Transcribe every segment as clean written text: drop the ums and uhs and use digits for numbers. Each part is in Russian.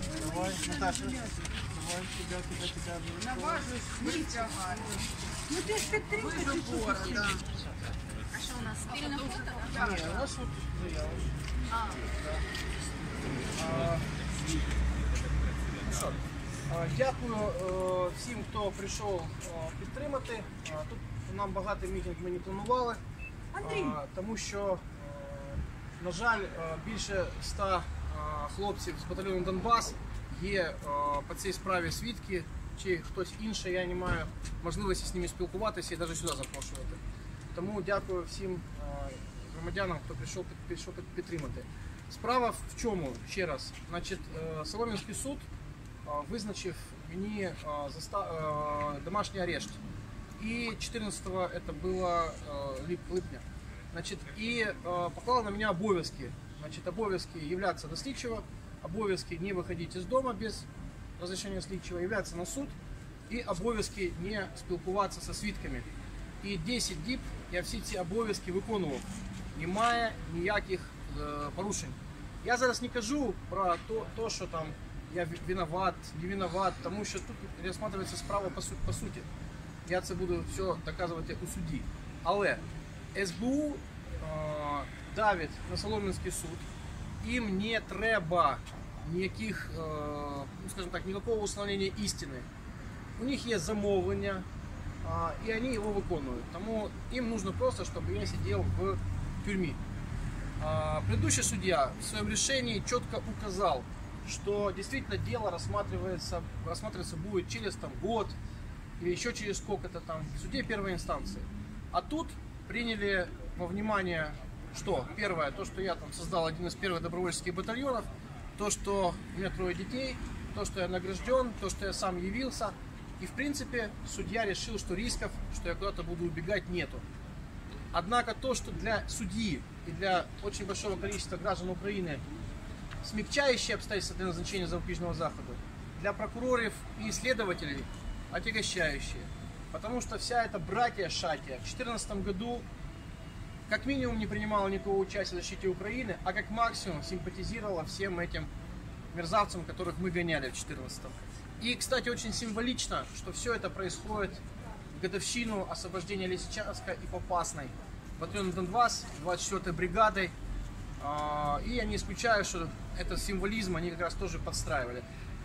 Давай, Наташа. Давай, тебя. Наважусь, витягаю. Ну ти ж підтримуєш. Да. А що у нас? Спільне фото? Ні, у нас тут заява. Дякую всім, хто прийшов підтримати. Тут нам багато мітинг ми не планували, тому що, на жаль, більше 100 хлопців з батальйону Донбас є по цій справі свідки, чи хтось інший, я не маю можливості з ними спілкуватися і навіть сюди запрошувати. Тому дякую всім громадянам, хто прийшов підтримати. Справа в чому, ще раз, значить, Солом'янський суд визначив мені домашній арешт. І 14-го, це було липня, значить, і поклали на мене обов'язки. Значить, обов'язки являться до слідчого, обов'язки не виходити з дому без розрішення слідчого, являться на суд, і обов'язки не спілкуватися зі свідками. І 10 діб я всі ці обов'язки виконував, немає ніяких порушень. Я зараз не кажу про те, що там я виноват, не виноват, тому що тут розглядається справа по суті. Я це буду все доказувати у суді. Але СБУ давить на Солом'янський суд, їм не треба ніяких, скажімо так, ніякого встановлення істини. У них є замовлення, и они его выполняют. Тому им нужно просто, чтобы я сидел в тюрьме. Предыдущий судья в своем решении четко указал, что действительно дело рассматриваться будет через год или еще через сколько-то там в суде первой инстанции. А тут приняли во внимание, что первое, то, что я там создал один из первых добровольческих батальонов, то, что у меня 3 детей, то, что я награжден, то, что я сам явился. И в принципе судья решил, что рисков, что я куда-то буду убегать, нету. Однако то, что для судьи и для очень большого количества граждан Украины смягчающие обстоятельства для назначения запобежного захода, для прокуроров и следователей отягощающие. Потому что вся эта братья-шатия в 2014 году как минимум не принимала никакого участия в защите Украины, а как максимум симпатизировала всем этим мерзавцам, которых мы гоняли в 2014. И, кстати, очень символично, что все это происходит в годовщину освобождения Лисичанска и Попасной батальона Донбасс 24-й бригадой. И я не исключаю, что это символизм они как раз тоже подстраивали.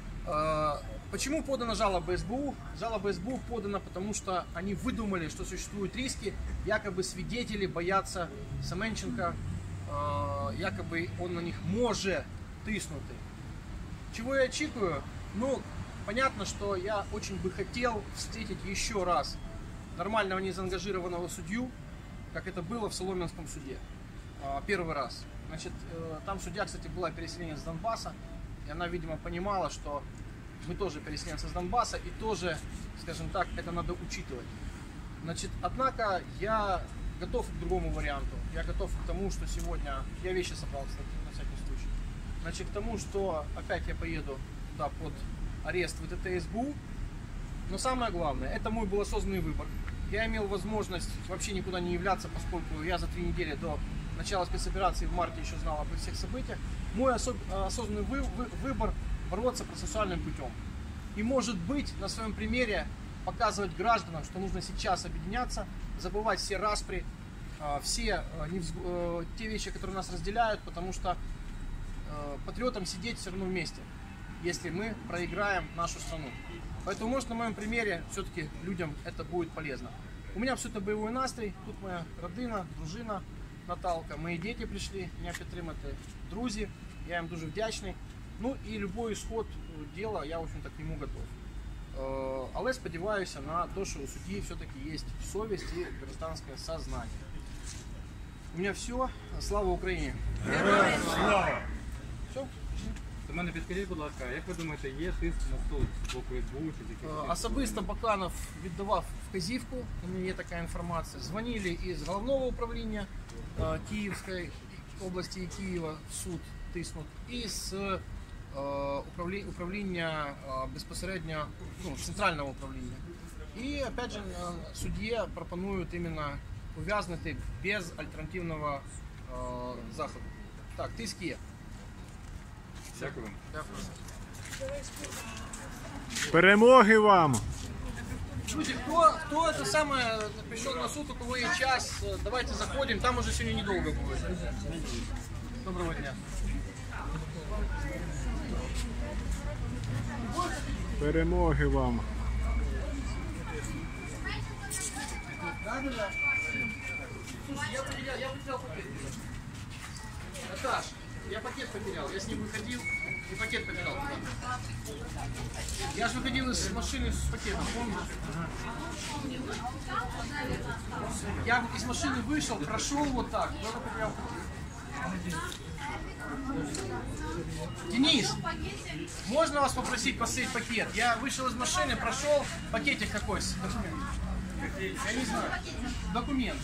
Почему подана жалоба СБУ? Жалоба СБУ подана, потому что они выдумали, что существуют риски, якобы свидетели боятся Семенченко, якобы он на них может тиснути. Чего я очікую? Ну, понятно, что я очень бы хотел встретить еще раз нормального незаангажированного судью, как это было в Солом'янском суде. Первый раз. Значит, там судья, кстати, была переселенец с Донбасса, и она, видимо, понимала, что мы тоже переселенцы с Донбасса, и тоже, скажем так, это надо учитывать. Значит, однако я готов к другому варианту. Я готов к тому, что сегодня... Я вещи собрал, кстати, на всякий случай. Значит, к тому, что опять я поеду туда под арест в ВТТ СБУ. Но самое главное, это мой был осознанный выбор. Я имел возможность вообще никуда не являться, поскольку я за 3 недели до начала спецоперации в марте еще знал обо всех событиях. Мой осознанный выбор бороться процессуальным путем. И, может быть, на своем примере показывать гражданам, что нужно сейчас объединяться, забывать все распри, все те вещи, которые нас разделяют, потому что патриотам сидеть все равно вместе, если мы проиграем нашу страну. Поэтому, может, на моем примере все-таки людям это будет полезно. У меня абсолютно боевой настрій, тут моя родина, дружина Наталка, мої діти прийшли, мене підтримати, друзі, я їм дуже вдячний. Ну і будь-який ісход діла, я, в общем-то, к нему готов. Але сподіваюся на те, що у судді все-таки є совість і гражданське сознання. У мене все. Слава Україні! Героям слава! Все? До мене підкажіть, будь ласка, як ви думаєте, є тиск на стол з боку СБУ чи з якихось? Особисто Баканов віддавав вказівку, у мене є така інформація. Дзвонили із головного управління Київської області і Києва в суд тиснуть, і з управління безпосередньо, центрального управління. І, опять же, судді пропонують іменно ув'язнити без альтернативного заходу. Так, тиск є. Дякую. Дякую. Перемоги вам! Люди, кто это самое пришел на суд, у кого есть час, давайте заходим, там уже сегодня недолго будет. Доброго дня. Перемоги вам! Слушай, я потерял пакет. Наташ, я пакет потерял. Я с ним выходил и пакет потерял туда. Я же выходил из машины с пакетом, помнишь? Я из машины вышел, прошел вот так, кто-то потерял пакет. Денис, можно вас попросить поставить пакет? Я вышел из машины, прошел, пакетик какой? Документ. Я не знаю. Документ.